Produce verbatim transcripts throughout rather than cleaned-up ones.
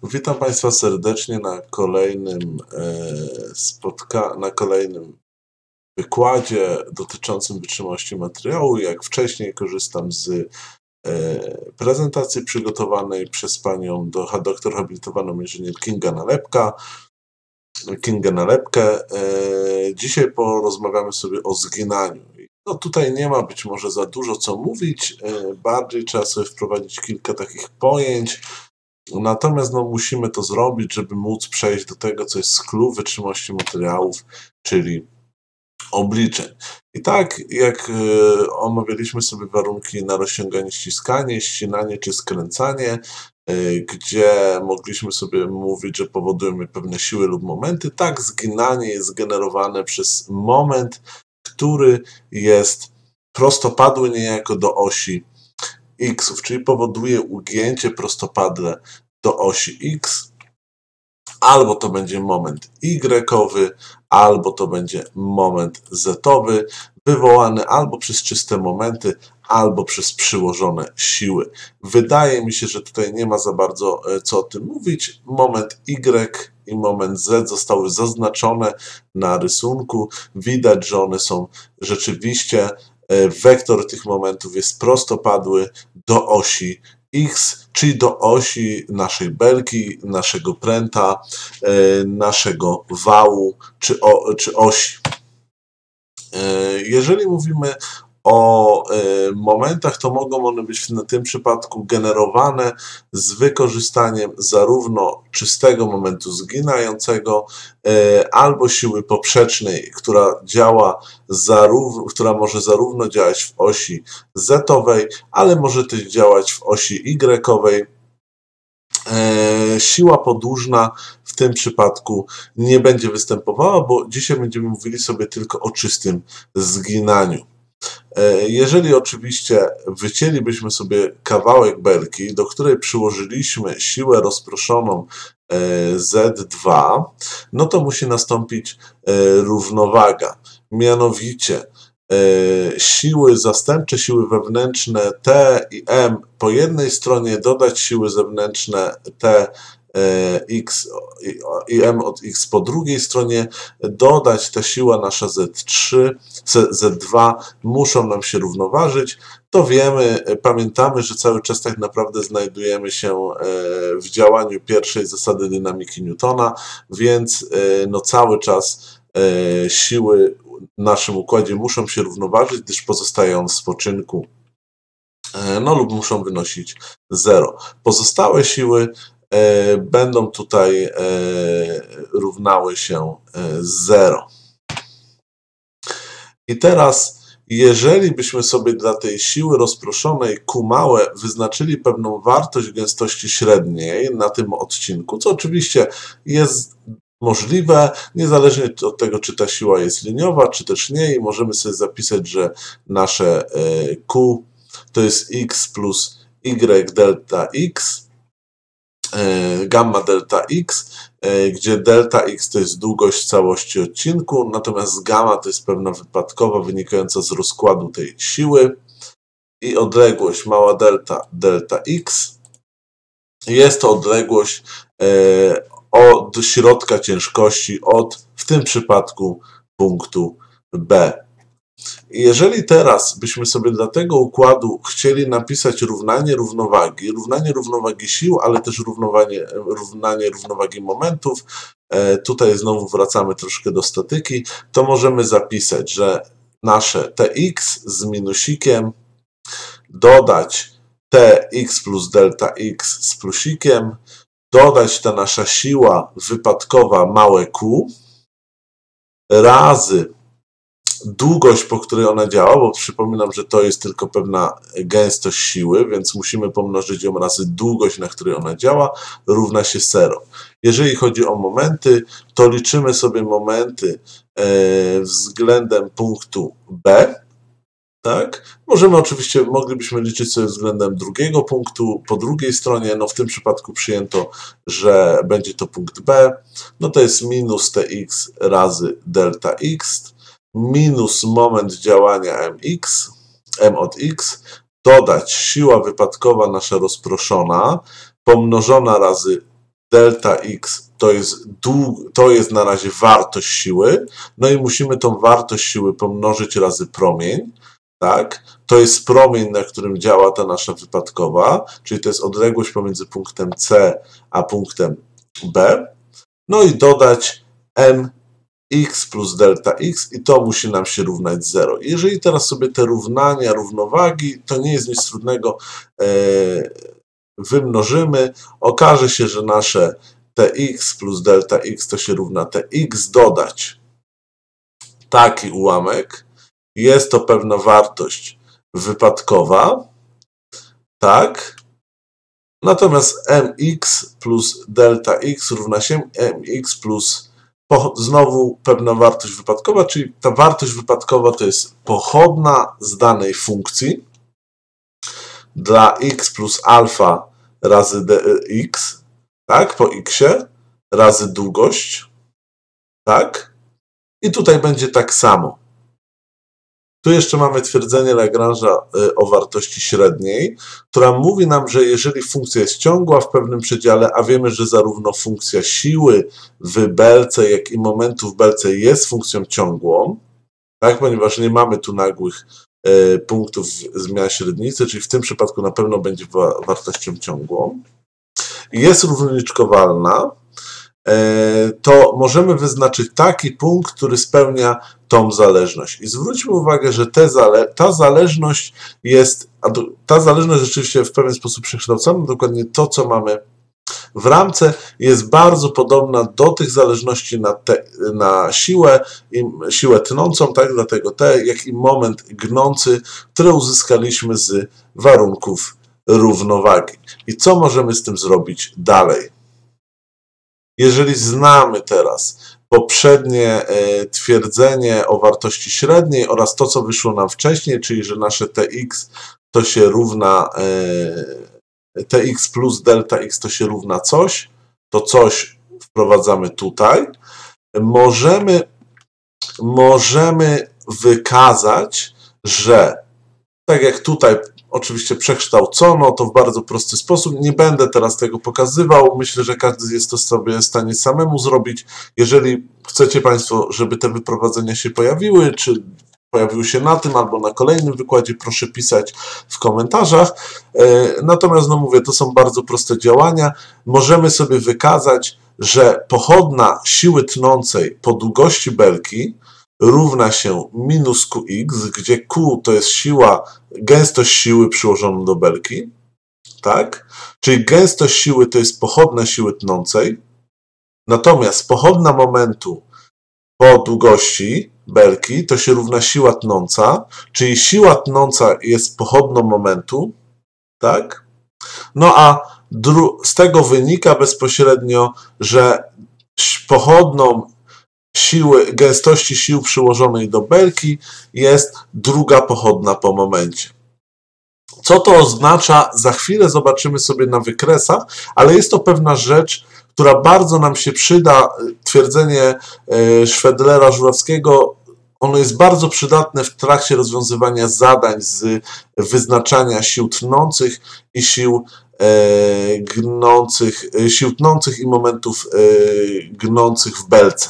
Witam Państwa serdecznie na kolejnym e, spotka na kolejnym wykładzie dotyczącym wytrzymałości materiału. Jak wcześniej korzystam z e, prezentacji przygotowanej przez panią do, doktor habilitowaną inżynier Kinga Nalepka. Kingę Nalepkę. E, dzisiaj porozmawiamy sobie o zginaniu. No tutaj nie ma być może za dużo co mówić, e, bardziej trzeba sobie wprowadzić kilka takich pojęć. Natomiast no, musimy to zrobić, żeby móc przejść do tego, co jest clou wytrzymałości materiałów, czyli obliczeń. I tak jak y, omawialiśmy sobie warunki na rozciąganie, ściskanie, ścinanie czy skręcanie, y, gdzie mogliśmy sobie mówić, że powodują pewne siły lub momenty, tak zginanie jest generowane przez moment, który jest prostopadły niejako do osi x, czyli powoduje ugięcie prostopadle do osi x, albo to będzie moment y-owy, albo to będzie moment z-owy, wywołany albo przez czyste momenty, albo przez przyłożone siły. Wydaje mi się, że tutaj nie ma za bardzo co o tym mówić. Moment y i moment z zostały zaznaczone na rysunku. Widać, że one są rzeczywiście, wektor tych momentów jest prostopadły do osi x, czyli do osi naszej belki, naszego pręta, naszego wału czy, o, czy osi. Jeżeli mówimy o momentach, to mogą one być w tym przypadku generowane z wykorzystaniem zarówno czystego momentu zginającego, albo siły poprzecznej, która działa zarówno, która może zarówno działać w osi z-owej, ale może też działać w osi y-owej. Siła podłużna w tym przypadku nie będzie występowała, bo dzisiaj będziemy mówili sobie tylko o czystym zginaniu. Jeżeli oczywiście wycięlibyśmy sobie kawałek belki, do której przyłożyliśmy siłę rozproszoną Z dwa, no to musi nastąpić równowaga. Mianowicie siły zastępcze, siły wewnętrzne T i M po jednej stronie, dodać siły zewnętrzne T X i M od X po drugiej stronie, dodać ta siła nasza Z trzy, Z dwa, muszą nam się równoważyć. To wiemy, pamiętamy, że cały czas tak naprawdę znajdujemy się w działaniu pierwszej zasady dynamiki Newtona, więc no cały czas siły w naszym układzie muszą się równoważyć, gdyż pozostają w spoczynku, no lub muszą wynosić zero. Pozostałe siły będą tutaj równały się zero. I teraz, jeżeli byśmy sobie dla tej siły rozproszonej Q małe wyznaczyli pewną wartość gęstości średniej na tym odcinku, co oczywiście jest możliwe, niezależnie od tego, czy ta siła jest liniowa, czy też nie, i możemy sobie zapisać, że nasze Q to jest x plus y delta x, gamma delta x, gdzie delta x to jest długość całości odcinku, natomiast gamma to jest pewna wypadkowa wynikająca z rozkładu tej siły, i odległość mała delta delta x jest to odległość od środka ciężkości, od w tym przypadku punktu B. Jeżeli teraz byśmy sobie dla tego układu chcieli napisać równanie równowagi, równanie równowagi sił, ale też równanie, równanie równowagi momentów, e, tutaj znowu wracamy troszkę do statyki, to możemy zapisać, że nasze Tx z minusikiem dodać Tx plus delta x z plusikiem, dodać ta nasza siła wypadkowa małe q razy długość, po której ona działa, bo przypominam, że to jest tylko pewna gęstość siły, więc musimy pomnożyć ją razy długość, na której ona działa, równa się zero. Jeżeli chodzi o momenty, to liczymy sobie momenty e, względem punktu B. Tak? Możemy oczywiście, moglibyśmy liczyć sobie względem drugiego punktu, po drugiej stronie, no w tym przypadku przyjęto, że będzie to punkt B, no to jest minus Tx razy delta x, minus moment działania mx, m od x, dodać siła wypadkowa nasza rozproszona, pomnożona razy delta x to jest, dług, to jest na razie wartość siły, no i musimy tą wartość siły pomnożyć razy promień, tak? To jest promień, na którym działa ta nasza wypadkowa, czyli to jest odległość pomiędzy punktem C a punktem B, no i dodać mx plus delta x i to musi nam się równać zero. Jeżeli teraz sobie te równania, równowagi, to nie jest nic trudnego, e, wymnożymy, okaże się, że nasze tx plus delta x to się równa tx dodać taki ułamek. Jest to pewna wartość wypadkowa, tak? Natomiast mx plus delta x równa się mx plus znowu pewna wartość wypadkowa, czyli ta wartość wypadkowa to jest pochodna z danej funkcji dla x plus alfa razy dx, tak, po x razy długość, tak, i tutaj będzie tak samo. Tu jeszcze mamy twierdzenie Lagrange'a o wartości średniej, która mówi nam, że jeżeli funkcja jest ciągła w pewnym przedziale, a wiemy, że zarówno funkcja siły w belce, jak i momentu w belce jest funkcją ciągłą, tak, ponieważ nie mamy tu nagłych e, punktów zmian średnicy, czyli w tym przypadku na pewno będzie wa wartością ciągłą, i jest równoliczkowalna, to możemy wyznaczyć taki punkt, który spełnia tą zależność. I zwróćmy uwagę, że te zale ta zależność jest, ta zależność rzeczywiście w pewien sposób przekształcona, dokładnie to, co mamy w ramce, jest bardzo podobna do tych zależności na, te, na siłę, i siłę tnącą, tak, dlatego T, jak i moment gnący, które uzyskaliśmy z warunków równowagi. I co możemy z tym zrobić dalej? Jeżeli znamy teraz poprzednie e, twierdzenie o wartości średniej oraz to, co wyszło nam wcześniej, czyli że nasze tx to się równa e, tx plus delta x to się równa coś, to coś wprowadzamy tutaj, możemy, możemy wykazać, że tak jak tutaj oczywiście przekształcono to w bardzo prosty sposób. Nie będę teraz tego pokazywał. Myślę, że każdy jest to sobie w stanie samemu zrobić. Jeżeli chcecie Państwo, żeby te wyprowadzenia się pojawiły, czy pojawiły się na tym albo na kolejnym wykładzie, proszę pisać w komentarzach. Natomiast, no mówię, to są bardzo proste działania. Możemy sobie wykazać, że pochodna siły tnącej po długości belki równa się minus qx, gdzie Q to jest siła, gęstość siły przyłożoną do belki, tak? Czyli gęstość siły to jest pochodna siły tnącej, natomiast pochodna momentu po długości belki to się równa siła tnąca, czyli siła tnąca jest pochodną momentu, tak? No a z tego wynika bezpośrednio, że pochodną siły, gęstości sił przyłożonej do belki jest druga pochodna po momencie. Co to oznacza? Za chwilę zobaczymy sobie na wykresach, ale jest to pewna rzecz, która bardzo nam się przyda. Twierdzenie Szwedlera-Żurawskiego, ono jest bardzo przydatne w trakcie rozwiązywania zadań z wyznaczania sił tnących i sił gnących, sił tnących i momentów gnących w belce.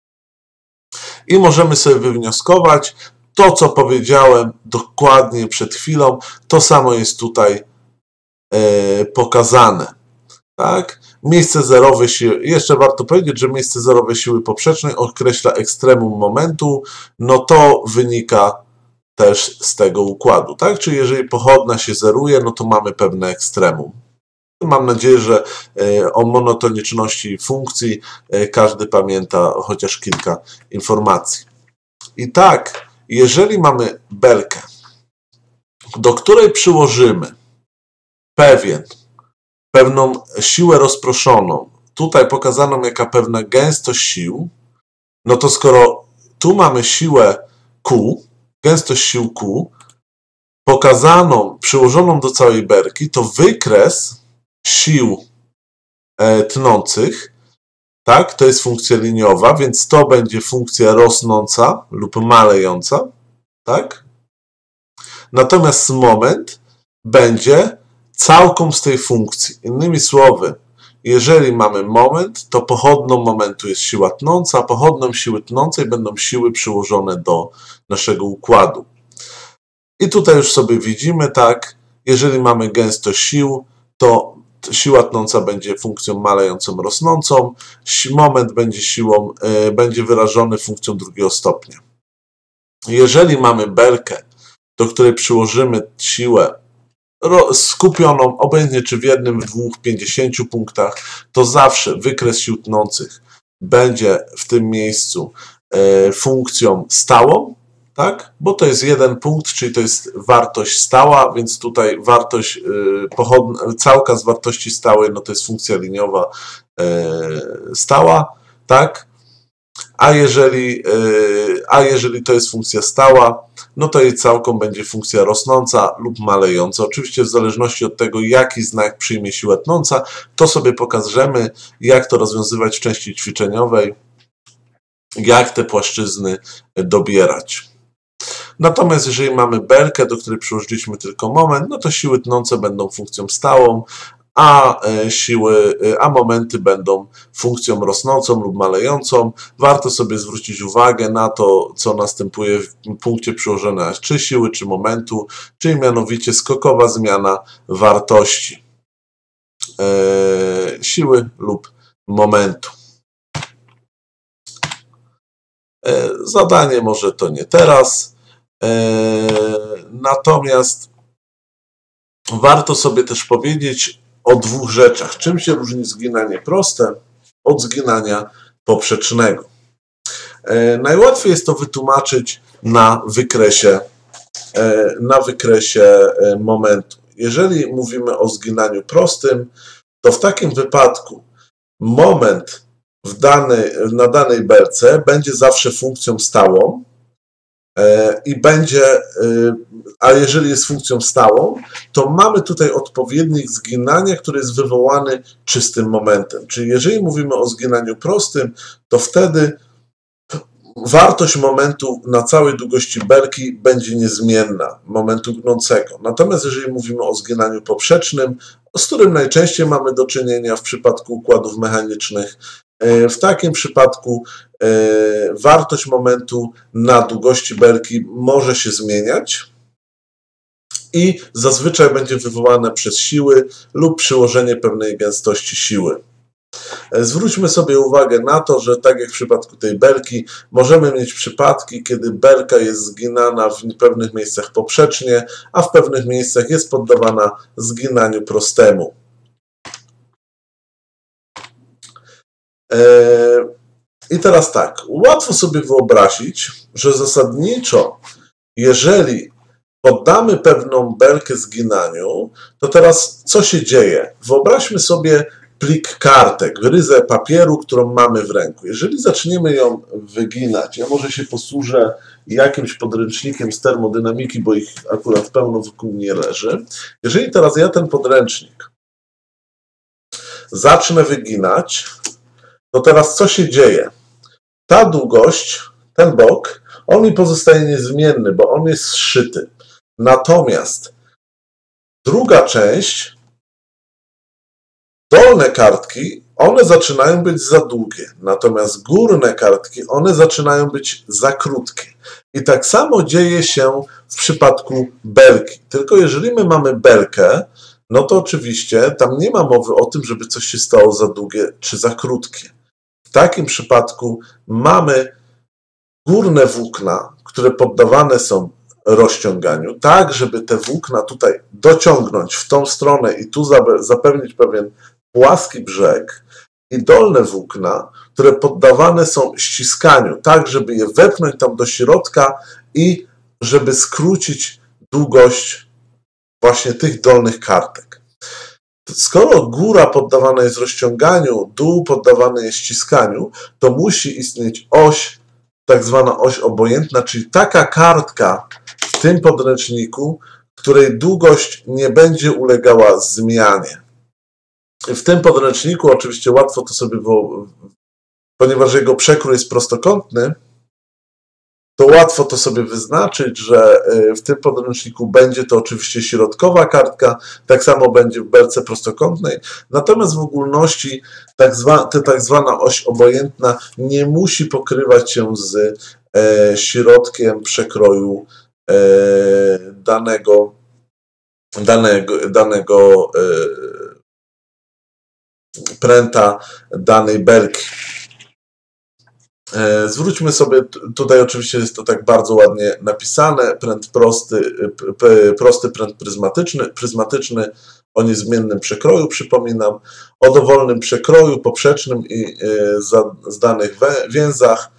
I możemy sobie wywnioskować to, co powiedziałem dokładnie przed chwilą, to samo jest tutaj e, pokazane. Tak? Miejsce zerowe siły, jeszcze warto powiedzieć, że miejsce zerowe siły poprzecznej określa ekstremum momentu, no to wynika też z tego układu. Tak? Czyli jeżeli pochodna się zeruje, no to mamy pewne ekstremum. Mam nadzieję, że o monotoniczności funkcji każdy pamięta chociaż kilka informacji. I tak, jeżeli mamy belkę, do której przyłożymy pewien, pewną siłę rozproszoną, tutaj pokazaną jaka pewna gęstość sił, no to skoro tu mamy siłę Q, gęstość sił Q, pokazaną, przyłożoną do całej belki, to wykres sił e, tnących, tak, to jest funkcja liniowa, więc to będzie funkcja rosnąca lub malejąca, tak? Natomiast moment będzie całką z tej funkcji. Innymi słowy, jeżeli mamy moment, to pochodną momentu jest siła tnąca, pochodną siły tnącej będą siły przyłożone do naszego układu. I tutaj już sobie widzimy, tak, jeżeli mamy gęstość sił, to siła tnąca będzie funkcją malejącą, rosnącą, moment będzie siłą, yy, będzie wyrażony funkcją drugiego stopnia. Jeżeli mamy belkę, do której przyłożymy siłę skupioną, obojętnie czy w jednym, w dwóch, pięćdziesięciu punktach, to zawsze wykres sił tnących będzie w tym miejscu yy, funkcją stałą, tak? Bo to jest jeden punkt, czyli to jest wartość stała, więc tutaj wartość yy, pochodna, całka z wartości stałej, no to jest funkcja liniowa yy, stała, tak? A jeżeli, yy, a jeżeli to jest funkcja stała, no to jej całką będzie funkcja rosnąca lub malejąca. Oczywiście w zależności od tego, jaki znak przyjmie siła tnąca, to sobie pokażemy, jak to rozwiązywać w części ćwiczeniowej, jak te płaszczyzny dobierać. Natomiast jeżeli mamy belkę, do której przyłożyliśmy tylko moment, no to siły tnące będą funkcją stałą, a siły, a momenty będą funkcją rosnącą lub malejącą. Warto sobie zwrócić uwagę na to, co następuje w punkcie przyłożenia czy siły, czy momentu, czyli mianowicie skokowa zmiana wartości e, siły lub momentu. E, zadanie może to nie teraz, e, natomiast warto sobie też powiedzieć o dwóch rzeczach. Czym się różni zginanie proste od zginania poprzecznego? E, najłatwiej jest to wytłumaczyć na wykresie, e, na wykresie e, momentu. Jeżeli mówimy o zginaniu prostym, to w takim wypadku moment w danej, na danej belce będzie zawsze funkcją stałą e, i będzie, e, a jeżeli jest funkcją stałą, to mamy tutaj odpowiednik zginania, który jest wywołany czystym momentem. Czyli jeżeli mówimy o zginaniu prostym, to wtedy wartość momentu na całej długości belki będzie niezmienna, momentu gnącego. Natomiast jeżeli mówimy o zginaniu poprzecznym, z którym najczęściej mamy do czynienia w przypadku układów mechanicznych, w takim przypadku wartość momentu na długości belki może się zmieniać i zazwyczaj będzie wywołane przez siły lub przyłożenie pewnej gęstości siły. Zwróćmy sobie uwagę na to, że tak jak w przypadku tej belki, możemy mieć przypadki, kiedy belka jest zginana w pewnych miejscach poprzecznie, a w pewnych miejscach jest poddawana zginaniu prostemu. I teraz tak, łatwo sobie wyobrazić, że zasadniczo, jeżeli poddamy pewną belkę zginaniu, to teraz co się dzieje? Wyobraźmy sobie plik kartek, ryzę papieru, którą mamy w ręku. Jeżeli zaczniemy ją wyginać, ja może się posłużę jakimś podręcznikiem z termodynamiki, bo ich akurat pełno wokół mnie leży. Jeżeli teraz ja ten podręcznik zacznę wyginać, to teraz co się dzieje? Ta długość, ten bok, on mi pozostaje niezmienny, bo on jest zszyty. Natomiast druga część, dolne kartki, one zaczynają być za długie, natomiast górne kartki, one zaczynają być za krótkie. I tak samo dzieje się w przypadku belki. Tylko jeżeli my mamy belkę, no to oczywiście tam nie ma mowy o tym, żeby coś się stało za długie czy za krótkie. W takim przypadku mamy górne włókna, które poddawane są rozciąganiu, tak żeby te włókna tutaj dociągnąć w tą stronę i tu zapewnić pewien płaski brzeg, i dolne włókna, które poddawane są ściskaniu, tak żeby je wepchnąć tam do środka i żeby skrócić długość właśnie tych dolnych kartek. Skoro góra poddawana jest rozciąganiu, dół poddawany jest ściskaniu, to musi istnieć oś, tak zwana oś obojętna, czyli taka kartka w tym podręczniku, której długość nie będzie ulegała zmianie. W tym podręczniku oczywiście łatwo to sobie, ponieważ jego przekrój jest prostokątny, to łatwo to sobie wyznaczyć, że w tym podręczniku będzie to oczywiście środkowa kartka, tak samo będzie w belce prostokątnej, natomiast w ogólności tak zwa, ta tak zwana oś obojętna nie musi pokrywać się z e, środkiem przekroju e, danego, danego, danego e, pręta danej belki. Zwróćmy sobie, tutaj oczywiście jest to tak bardzo ładnie napisane, pręt prosty, prosty pręt pryzmatyczny, pryzmatyczny o niezmiennym przekroju, przypominam, o dowolnym przekroju poprzecznym i zdanych więzach,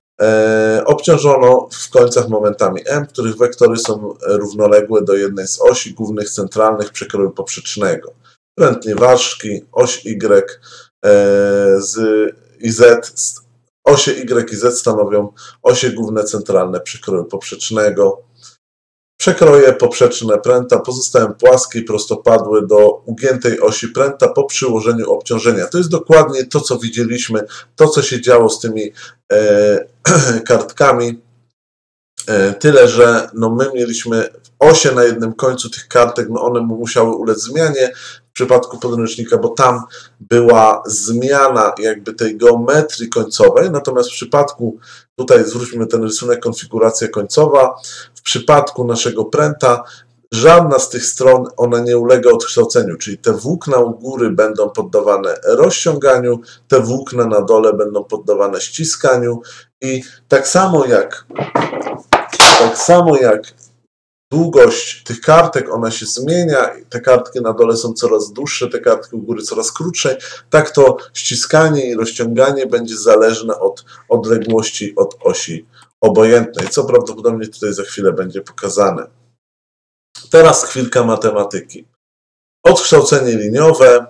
obciążono w końcach momentami M, których wektory są równoległe do jednej z osi głównych centralnych przekroju poprzecznego. Pręt nieważki, oś Y z, i Z, osie Y i Z stanowią osie główne centralne przekroju poprzecznego. Przekroje poprzeczne pręta pozostają płaskie i prostopadłe do ugiętej osi pręta po przyłożeniu obciążenia. To jest dokładnie to, co widzieliśmy, to, co się działo z tymi e, kartkami. E, tyle, że no, my mieliśmy osie na jednym końcu tych kartek, no one musiały ulec zmianie w przypadku podręcznika, bo tam była zmiana jakby tej geometrii końcowej, natomiast w przypadku, tutaj zwróćmy ten rysunek, konfiguracja końcowa, w przypadku naszego pręta żadna z tych stron, ona nie ulega odkształceniu, czyli te włókna u góry będą poddawane rozciąganiu, te włókna na dole będą poddawane ściskaniu i tak samo jak tak samo jak długość tych kartek, ona się zmienia, te kartki na dole są coraz dłuższe, te kartki u góry coraz krótsze, tak to ściskanie i rozciąganie będzie zależne od odległości od osi obojętnej, co prawdopodobnie tutaj za chwilę będzie pokazane. Teraz chwilka matematyki. Odkształcenie liniowe,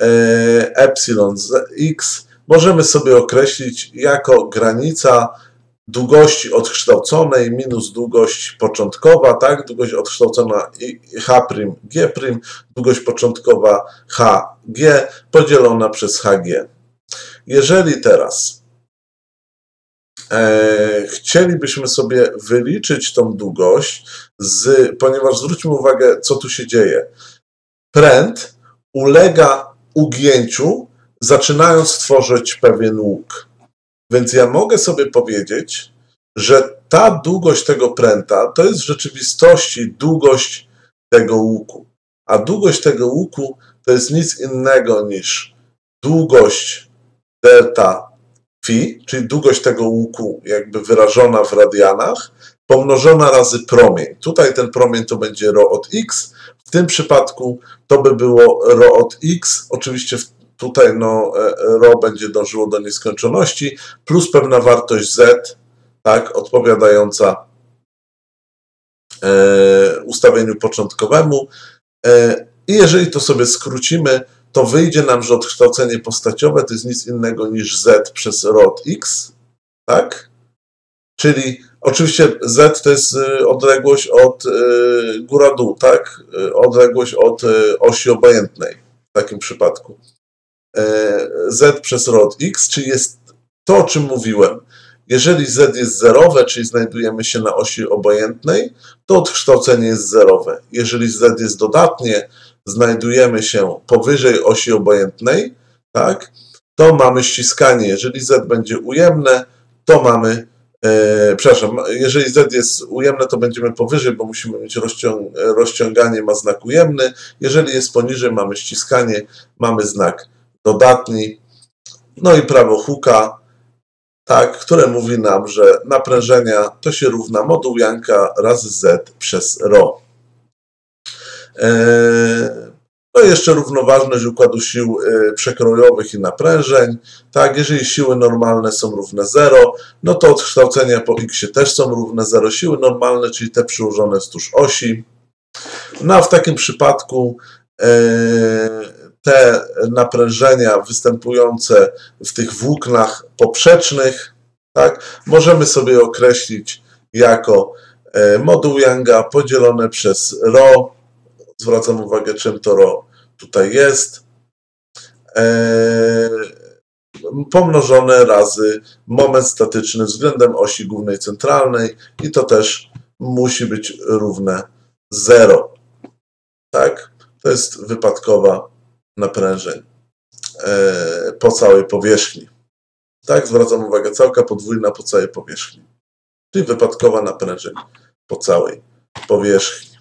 epsilon z x możemy sobie określić jako granica długości odkształconej minus długość początkowa, tak? Długość odkształcona h', g', długość początkowa hg podzielona przez hg. Jeżeli teraz e, chcielibyśmy sobie wyliczyć tą długość, z, ponieważ zwróćmy uwagę, co tu się dzieje. Pręt ulega ugięciu, zaczynając tworzyć pewien łuk. Więc ja mogę sobie powiedzieć, że ta długość tego pręta to jest w rzeczywistości długość tego łuku. A długość tego łuku to jest nic innego niż długość delta phi, czyli długość tego łuku jakby wyrażona w radianach, pomnożona razy promień. Tutaj ten promień to będzie ρ od x, w tym przypadku to by było ρ od x, oczywiście w tutaj no, ρ będzie dążyło do nieskończoności, plus pewna wartość z, tak, odpowiadająca e, ustawieniu początkowemu. E, I jeżeli to sobie skrócimy, to wyjdzie nam, że odkształcenie postaciowe to jest nic innego niż z przez ρ od x, tak? Czyli oczywiście z to jest odległość od e, góra-dół, tak? Odległość od e, osi obojętnej w takim przypadku. Z przez ρ od x, czyli jest to, o czym mówiłem. Jeżeli z jest zerowe, czyli znajdujemy się na osi obojętnej, to odkształcenie jest zerowe. Jeżeli z jest dodatnie, znajdujemy się powyżej osi obojętnej, tak, to mamy ściskanie. Jeżeli z będzie ujemne, to mamy, e, przepraszam, jeżeli z jest ujemne, to będziemy powyżej, bo musimy mieć rozciąg, rozciąganie, ma znak ujemny. Jeżeli jest poniżej, mamy ściskanie, mamy znak dodatni. No i prawo Hooka, tak, które mówi nam, że naprężenia to się równa moduł Younga razy Z przez ρ. No i jeszcze równoważność układu sił przekrojowych i naprężeń. Tak, jeżeli siły normalne są równe zero, no to odkształcenia po x też są równe zero. Siły normalne, czyli te przyłożone wzdłuż osi. No a w takim przypadku te naprężenia występujące w tych włóknach poprzecznych, tak, możemy sobie określić jako moduł Younga podzielone przez ρ. Zwracam uwagę, czym to ρ tutaj jest. pomnożone razy moment statyczny względem osi głównej centralnej i to też musi być równe zero. Tak? To jest wypadkowa naprężeń e, po całej powierzchni. Tak? Zwracam uwagę, całka podwójna po całej powierzchni. Czyli wypadkowa naprężeń po całej powierzchni.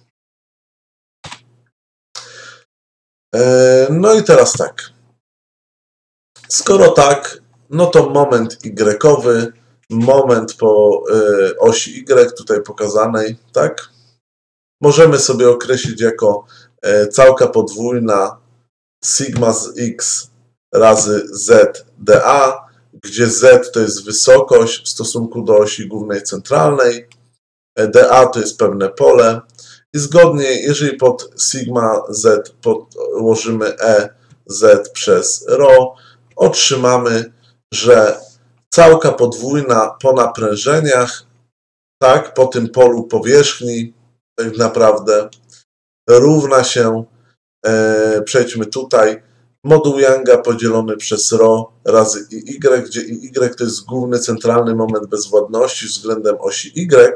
E, no i teraz tak. Skoro tak, no to moment y-owy, moment po y, osi y tutaj pokazanej, tak? Możemy sobie określić jako y, całka podwójna sigma z x razy z dA, gdzie z to jest wysokość w stosunku do osi głównej centralnej, dA to jest pewne pole i zgodnie, jeżeli pod sigma z podłożymy e z przez ρ, otrzymamy, że całka podwójna po naprężeniach, tak, po tym polu powierzchni, tak naprawdę równa się, e, przejdźmy tutaj, moduł Younga podzielony przez ρ razy y, gdzie y to jest główny centralny moment bezwładności względem osi y.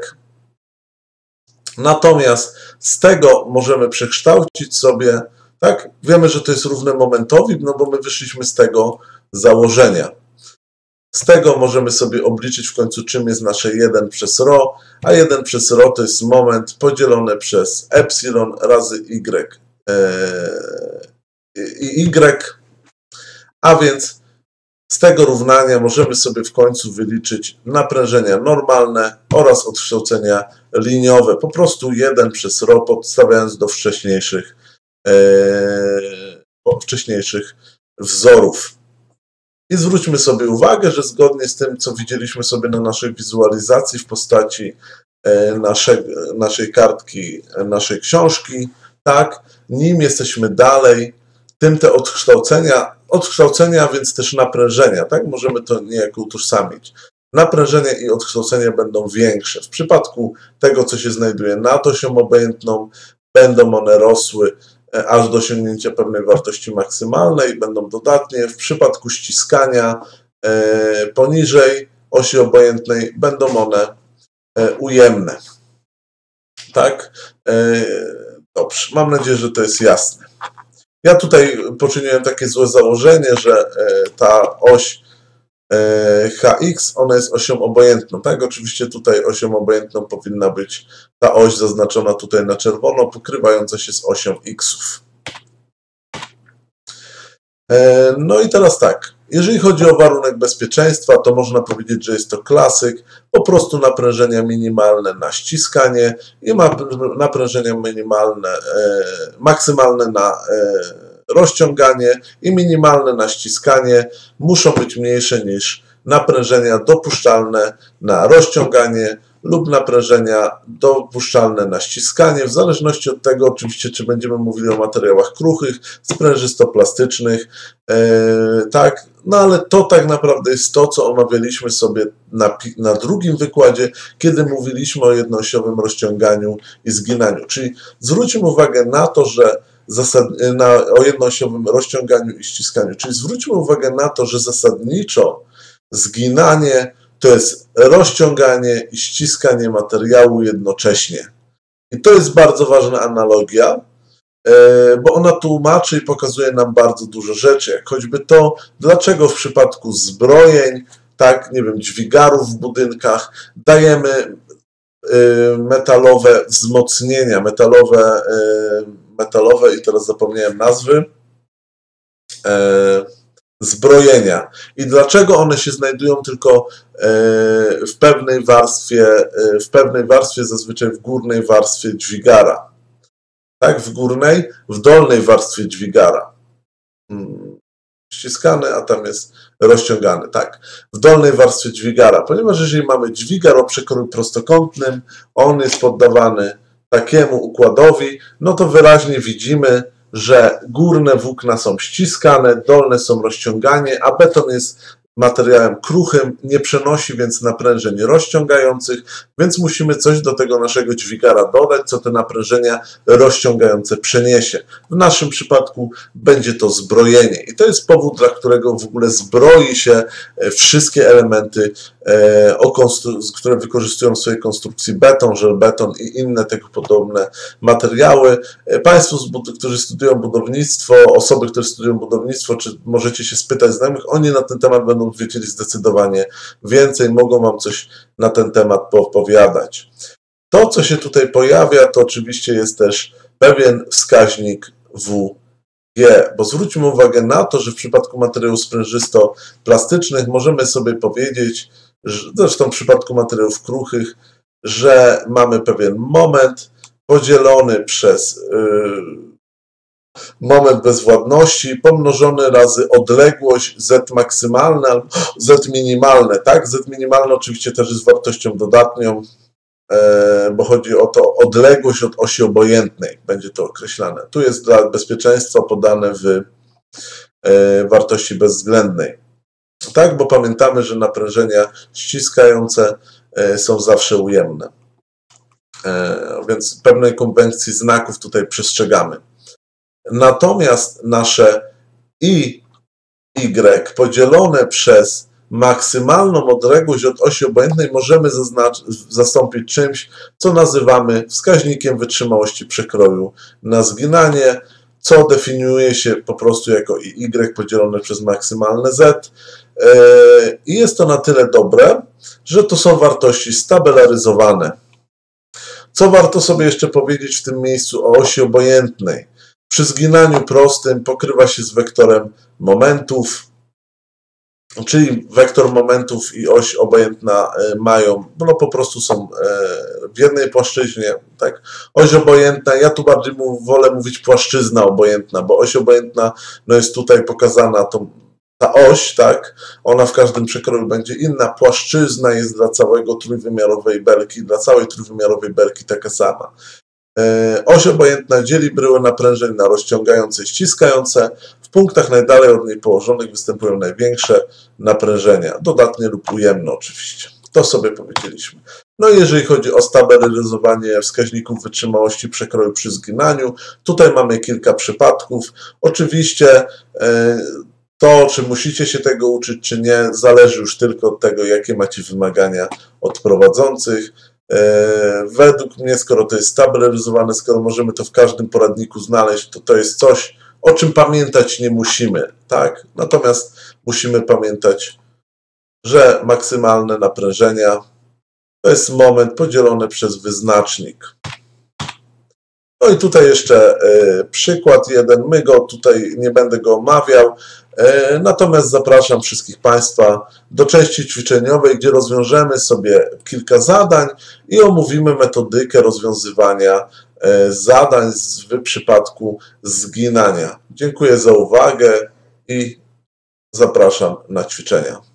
Natomiast z tego możemy przekształcić sobie, tak, wiemy, że to jest równe momentowi, no bo my wyszliśmy z tego założenia. Z tego możemy sobie obliczyć w końcu, czym jest nasze jeden przez ρ, a jeden przez ρ to jest moment podzielony przez epsilon razy y, i y, a więc z tego równania możemy sobie w końcu wyliczyć naprężenia normalne oraz odkształcenia liniowe. Po prostu jeden przez ρ podstawiając do wcześniejszych, e, wcześniejszych wzorów. I zwróćmy sobie uwagę, że zgodnie z tym, co widzieliśmy sobie na naszej wizualizacji w postaci naszej, naszej kartki, naszej książki, tak, nim jesteśmy dalej, tym te odkształcenia, odkształcenia, więc też naprężenia, tak, możemy to niejako utożsamić. Naprężenia i odkształcenia będą większe. W przypadku tego, co się znajduje nad osią obojętną, będą one rosły aż do osiągnięcia pewnej wartości maksymalnej, będą dodatnie. W przypadku ściskania e, poniżej osi obojętnej będą one e, ujemne. Tak? E, dobrze, mam nadzieję, że to jest jasne. Ja tutaj poczyniłem takie złe założenie, że e, ta oś Hx, ona jest osią obojętną, tak? Oczywiście tutaj osią obojętną powinna być ta oś zaznaczona tutaj na czerwono, pokrywająca się z osią xów. No i teraz tak, jeżeli chodzi o warunek bezpieczeństwa, to można powiedzieć, że jest to klasyk, po prostu naprężenia minimalne na ściskanie i naprężenia minimalne, maksymalne na rozciąganie i minimalne na ściskanie muszą być mniejsze niż naprężenia dopuszczalne na rozciąganie lub naprężenia dopuszczalne na ściskanie, w zależności od tego oczywiście, czy będziemy mówili o materiałach kruchych, sprężystoplastycznych, yy, tak, no ale to tak naprawdę jest to, co omawialiśmy sobie na, na drugim wykładzie, kiedy mówiliśmy o jednoosiowym rozciąganiu i zginaniu, czyli zwróćmy uwagę na to, że Zasad, na, o jednoosiowym rozciąganiu i ściskaniu. Czyli zwróćmy uwagę na to, że zasadniczo zginanie to jest rozciąganie i ściskanie materiału jednocześnie. I to jest bardzo ważna analogia, bo ona tłumaczy i pokazuje nam bardzo dużo rzeczy, jak choćby to, dlaczego w przypadku zbrojeń, tak, nie wiem, dźwigarów w budynkach dajemy metalowe wzmocnienia, metalowe metalowe i teraz zapomniałem nazwy, e, zbrojenia. I dlaczego one się znajdują tylko e, w pewnej warstwie, e, w pewnej warstwie, zazwyczaj w górnej warstwie dźwigara. Tak, w górnej, w dolnej warstwie dźwigara. Hmm. Ściskany, a tam jest rozciągany, tak. W dolnej warstwie dźwigara, ponieważ jeżeli mamy dźwigar o przekroju prostokątnym, on jest poddawany takiemu układowi, no to wyraźnie widzimy, że górne włókna są ściskane, dolne są rozciągane, a beton jest materiałem kruchym, nie przenosi więc naprężeń rozciągających, więc musimy coś do tego naszego dźwigara dodać, co te naprężenia rozciągające przeniesie. W naszym przypadku będzie to zbrojenie i to jest powód, dla którego w ogóle zbroi się wszystkie elementy, które wykorzystują w swojej konstrukcji beton, żelbeton i inne tego podobne materiały. Państwo, którzy studiują budownictwo, osoby, które studiują budownictwo, czy możecie się spytać znajomych, oni na ten temat będą wiedzieli zdecydowanie więcej, mogą Wam coś na ten temat poopowiadać. To, co się tutaj pojawia, to oczywiście jest też pewien wskaźnik W G, bo zwróćmy uwagę na to, że w przypadku materiałów sprężysto-plastycznych możemy sobie powiedzieć, że, zresztą w przypadku materiałów kruchych, że mamy pewien moment podzielony przez yy, moment bezwładności pomnożony razy odległość z maksymalne albo z minimalne. Tak? Z minimalne oczywiście też jest wartością dodatnią, bo chodzi o to odległość od osi obojętnej, będzie to określane. Tu jest dla bezpieczeństwa podane w wartości bezwzględnej. Tak, bo pamiętamy, że naprężenia ściskające są zawsze ujemne. Więc pewnej konwencji znaków tutaj przestrzegamy. Natomiast nasze I, Y podzielone przez maksymalną odległość od osi obojętnej możemy zastąpić czymś, co nazywamy wskaźnikiem wytrzymałości przekroju na zginanie, co definiuje się po prostu jako I Y podzielone przez maksymalne Z. I jest to na tyle dobre, że to są wartości stabularyzowane. Co warto sobie jeszcze powiedzieć w tym miejscu o osi obojętnej? Przy zginaniu prostym pokrywa się z wektorem momentów, czyli wektor momentów i oś obojętna mają, no po prostu są w jednej płaszczyźnie. Tak? Oś obojętna, ja tu bardziej wolę mówić płaszczyzna obojętna, bo oś obojętna no jest tutaj pokazana, to, ta oś, tak? Ona w każdym przekroju będzie inna. Płaszczyzna jest dla całego trójwymiarowej belki, dla całej trójwymiarowej belki taka sama. Oś obojętna dzieli bryłę naprężeń na rozciągające i ściskające. W punktach najdalej od niej położonych występują największe naprężenia, dodatnie lub ujemne oczywiście. To sobie powiedzieliśmy. No i jeżeli chodzi o stabilizowanie wskaźników wytrzymałości przekroju przy zginaniu, tutaj mamy kilka przypadków. Oczywiście to, czy musicie się tego uczyć, czy nie, zależy już tylko od tego, jakie macie wymagania od prowadzących. Według mnie, skoro to jest stabilizowane, skoro możemy to w każdym poradniku znaleźć, to to jest coś, o czym pamiętać nie musimy, tak? Natomiast musimy pamiętać, że maksymalne naprężenia to jest moment podzielony przez wyznacznik. No i tutaj jeszcze przykład jeden, my go tutaj nie będę go omawiał, natomiast zapraszam wszystkich Państwa do części ćwiczeniowej, gdzie rozwiążemy sobie kilka zadań i omówimy metodykę rozwiązywania zadań w przypadku zginania. Dziękuję za uwagę i zapraszam na ćwiczenia.